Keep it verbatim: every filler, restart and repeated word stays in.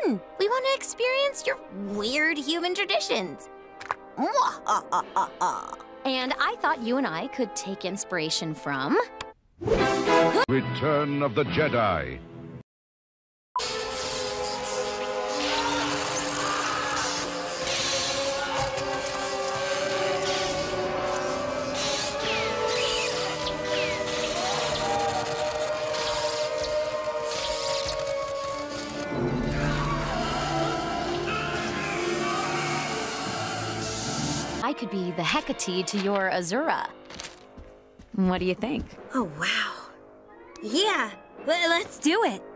fun. We want to experience your weird human traditions. And I thought you and I could take inspiration from... Return of the Jedi. I could be the Hecate to your Azura. What do you think? Oh, wow. Yeah, let's do it.